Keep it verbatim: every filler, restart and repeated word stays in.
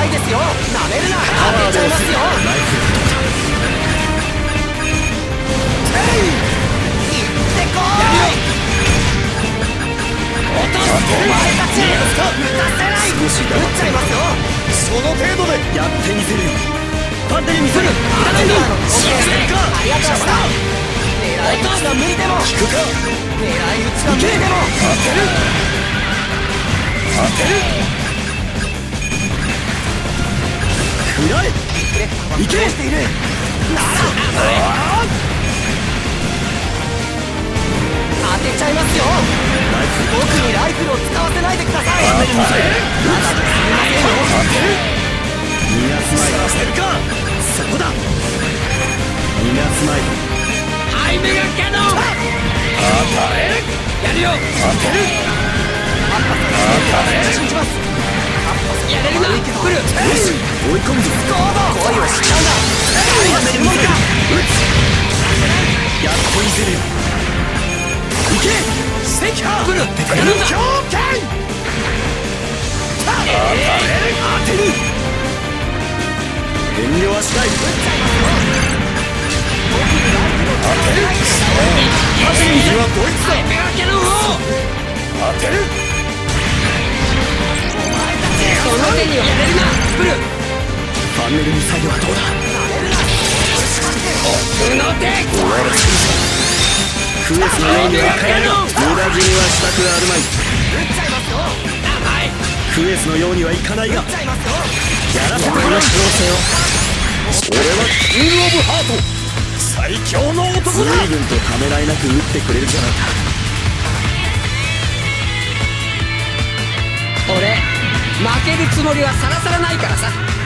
ないですよ。なめるな。当てちゃいますよ。いってこい。落とす。お前たち打たせない。打っちゃいますよ。 その程度でやってみせる。ファンデに見せる。 ありがとうございました。狙い撃ちが無理でも聞くか。 狙い撃ちが無理でも当てる当てる。食らえ。いけ。 しているなら当てちゃいますよ。僕にライフルを使わせないでください。 当てる。 まだですみませんよ。 当てる。逃がすまい。させるか。そこだ。逃がすまい。 ハイメガキャノン。 当たれ。 やるよ。 当てる。当たれ。 信じます。やれるな。来る。 よし追い込むぞ。 ゴード恋を知ったんだ。愛は知るもんか。 撃つ。やってみせるよ。いけ。赤波来る。やるんだ。 強肩。当たれ。当てる。遠慮はしない。当てる。次はドイツだ。 ハイメガキャノンを当てる。 この手にはやれるな。来る。 ファンネルミサイルはどうだ。 奥の手。 終わらせるぞ。クエスのようには無駄死にはしたくあるまい。 打っちゃいますよ。甘い。 クエスのようにはいかないが、 打っちゃいますよ。 やらせてこの可能性を。俺はキングオブハート、最強の男だ。随分とためらいなく打ってくれるじゃないか。 俺負けるつもりはさらさらないからさ。